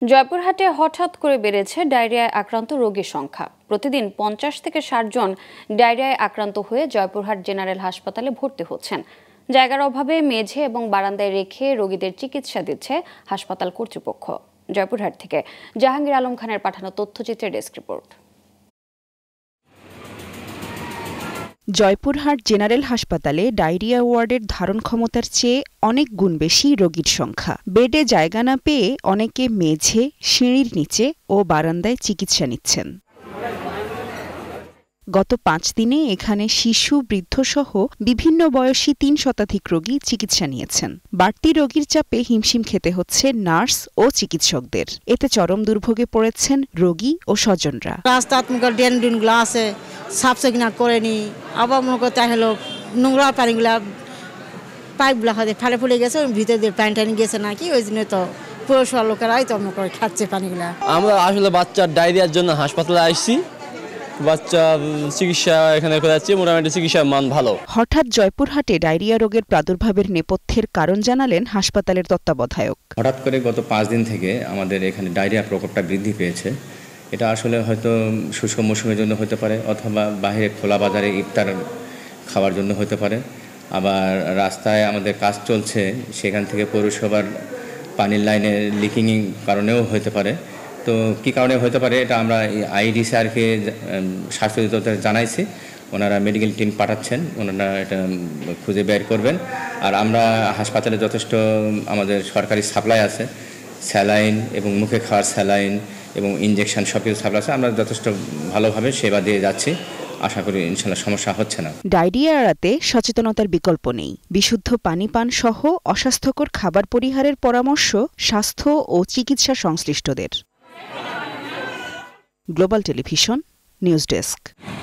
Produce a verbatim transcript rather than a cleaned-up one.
জয়পুরহাটে হঠাৎ করে বেড়েছে ডায়রিয়ায় আক্রান্ত রোগীর সংখ্যা। প্রতিদিন পঞ্চাশ থেকে ষাট জন ডায়রিয়ায় আক্রান্ত হয়ে জয়পুরহাট জেনারেল হাসপাতালে ভর্তি হচ্ছেন। জায়গার অভাবে মেঝে এবং বারান্দায় রেখে রোগীদের চিকিৎসা দিচ্ছে হাসপাতাল কর্তৃপক্ষ। জয়পুরহাট থেকে জাহাঙ্গীর আলম খানের পাঠানো তথ্যচিত্রের ডেস্ক রিপোর্ট। জয়পুরহাট জেনারেল হাসপাতালে ডায়রিয়া ওয়ার্ডের ধারণ ক্ষমতার চেয়ে অনেক গুণ বেশি রোগীর সংখ্যা। বেডে জায়গা না পেয়ে অনেকে মেঝে, সিঁড়ির নিচে ও বারান্দায় চিকিৎসা নিচ্ছেন। গত পাঁচ দিনে এখানে শিশু, বৃদ্ধসহ বিভিন্ন বয়সী তিন শতাধিক রোগী চিকিৎসা নিয়েছেন। বাড়তি রোগীর চাপে হিমশিম খেতে হচ্ছে নার্স ও চিকিৎসকদের। এতে চরম দুর্ভোগে পড়েছেন রোগী ও স্বজনরা। সাফ চিকুণ করেনি, আবার মনে করতে হলো নোংরা পানিগুলা পাইপগুলা হয়তো ফালে ফুলে গেছে, ভিতরে দিয়ে পানি টানি গেছে নাকি, ওই জন্য তো পৌরসভা লোকেরাই তো মনে করে খাচ্ছে পানিগুলা। আমরা আসলে বাচ্চার ডায়রিয়ার জন্য হাসপাতালে আসছি। বাচ্চা চিকিৎসা এখানে করাচ্ছি, মোটামুটি চিকিৎসার মান ভালো। হঠাৎ জয়পুরহাটে ডায়রিয়া রোগের প্রাদুর্ভাবের নেপথ্যের কারণ জানালেন হাসপাতালের তত্ত্বাবধায়ক। হঠাৎ করে গত পাঁচ দিন থেকে আমাদের এখানে ডায়রিয়া প্রকোপটা বৃদ্ধি পেয়েছে। এটা আসলে হয়তো শুষ্ক মৌসুমের জন্য হতে পারে, অথবা বাইরে খোলা বাজারে ইফতার খাওয়ার জন্য হতে পারে। আবার রাস্তায় আমাদের কাজ চলছে, সেখান থেকে পৌরসভার পানির লাইনে লিকিং কারণেও হতে পারে। তো কী কারণে হতে পারে এটা আমরা আইডিসিআরকে স্বাস্থ্য অধিদপ্তরে জানাইছি। ওনারা মেডিকেল টিম পাঠাচ্ছেন, ওনারা এটা খুঁজে বের করবেন। আর আমরা হাসপাতালে যথেষ্ট আমাদের সরকারি সাপ্লাই আছে, স্যালাইন এবং মুখে খাওয়ার স্যালাইন এবং ইনজেকশন সব কিছু সাপ্লাই আছে। আমরা যথেষ্ট ভালোভাবে সেবা দিয়ে যাচ্ছি। আশা করি ইনশাল্লাহ সমস্যা হচ্ছে না। ডায়রিয়া এড়াতে সচেতনতার বিকল্প নেই। বিশুদ্ধ পানি পান সহ অস্বাস্থ্যকর খাবার পরিহারের পরামর্শ স্বাস্থ্য ও চিকিৎসা সংশ্লিষ্টদের। Global television news desk.